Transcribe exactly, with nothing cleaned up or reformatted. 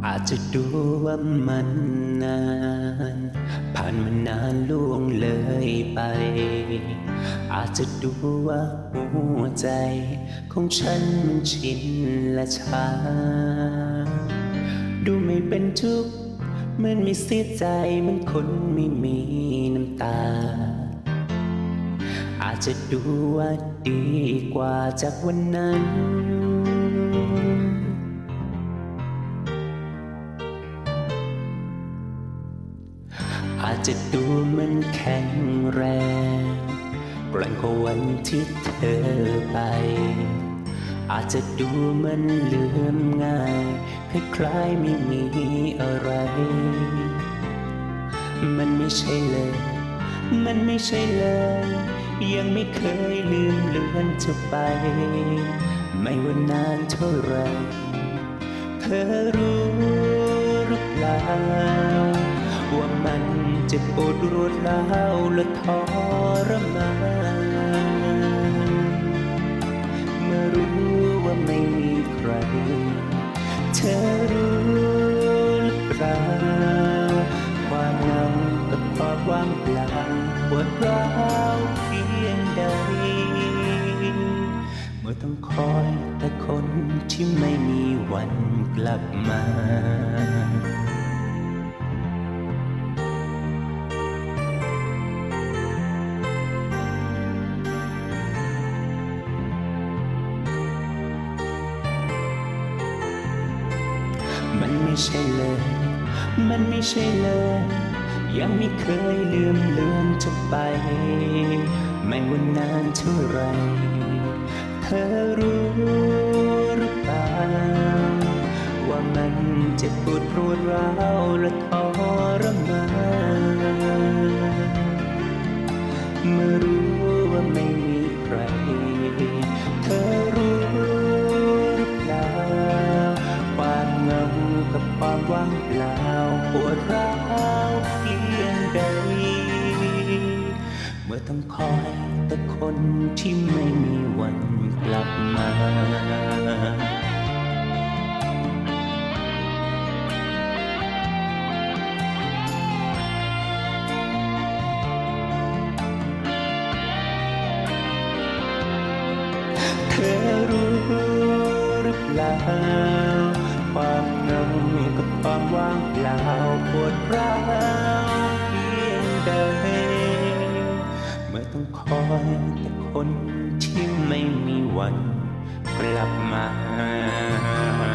อาจจะดูว่ามันนานผ่านมานานล่วงเลยไปอาจจะดูว่าหัวใจของฉันมันชินและชาดูไม่เป็นทุกข์เหมือนไม่เสียใจเหมือนคนไม่มีน้ำตาอาจจะดูว่าดีกว่าจากวันนั้นอาจจะดูมันแข็งแรงแกร่งกว่าวันที่เธอไปอาจจะดูมันลืมง่ายคล้ายๆไม่มีอะไรมันไม่ใช่เลยมันไม่ใช่เลยยังไม่เคยลืมเลือนเธอไปไม่ว่านานเท่าไรเธอรู้หรือเปล่าว่ามันเจ็บปวดรวดร้าวและทรมานเมื่อรู้ว่าไม่มีใครเธอรู้หรือเปล่าความเหงากับความว่างเปล่าปวดร้าวเพียงใดเมื่อต้องคอยแต่คนที่ไม่มีวันกลับมามันไม่ใช่เลยมันไม่ใช่เลยยังไม่เคยลืมเลือนเธอไปไม่ว่านานเท่าไรเธอรู้หรือเปล่าว่ามันเจ็บปวดรวดร้าวและทรมานเมื่อรู้ว่าไม่มีใครเธอรู้หรือเปล่าความเหงากับความว่างเปล่าปวดร้าวเพียงใดเมื่อต้องคอยแต่คนที่ไม่มีวันกลับมาเธอรู้หรือเปล่าความเหงากับความว่างเปล่าปวดร้าวเพียงใดเมื่อต้องคอยแต่คนที่ไม่มีวันกลับมา